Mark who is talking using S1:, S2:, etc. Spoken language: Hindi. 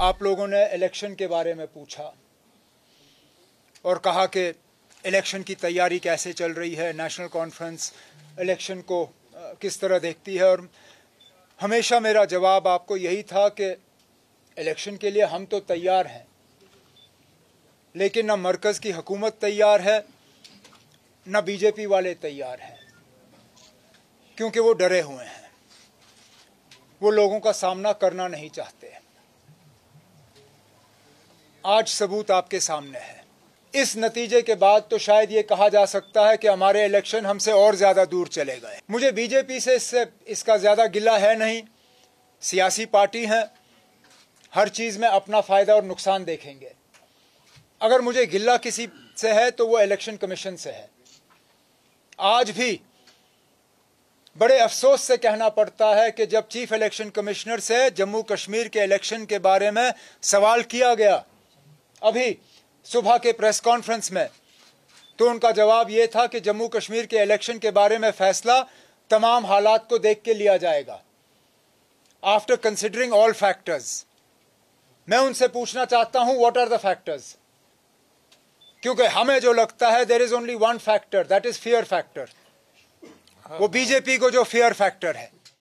S1: आप लोगों ने इलेक्शन के बारे में पूछा और कहा कि इलेक्शन की तैयारी कैसे चल रही है, नेशनल कॉन्फ्रेंस इलेक्शन को किस तरह देखती है। और हमेशा मेरा जवाब आपको यही था कि इलेक्शन के लिए हम तो तैयार हैं, लेकिन न मरकज़ की हुकूमत तैयार है, न बीजेपी वाले तैयार हैं, क्योंकि वो डरे हुए हैं, वो लोगों का सामना करना नहीं चाहते। आज सबूत आपके सामने है। इस नतीजे के बाद तो शायद ये कहा जा सकता है कि हमारे इलेक्शन हमसे और ज़्यादा दूर चले गए। मुझे बीजेपी से इसका ज़्यादा गिला है नहीं। सियासी पार्टी हैं, हर चीज़ में अपना फ़ायदा और नुकसान देखेंगे। अगर मुझे गिला किसी से है तो वो इलेक्शन कमीशन से है। आज भी बड़े अफसोस से कहना पड़ता है कि जब चीफ इलेक्शन कमिश्नर से जम्मू कश्मीर के इलेक्शन के बारे में सवाल किया गया अभी सुबह के प्रेस कॉन्फ्रेंस में, तो उनका जवाब ये था कि जम्मू कश्मीर के इलेक्शन के बारे में फैसला तमाम हालात को देख के लिया जाएगा, आफ्टर कंसिडरिंग ऑल फैक्टर्स। मैं उनसे पूछना चाहता हूं, व्हाट आर द फैक्टर्स? क्योंकि हमें जो लगता है there is only one factor, that is fear factor. वो बीजेपी को जो फियर फैक्टर है,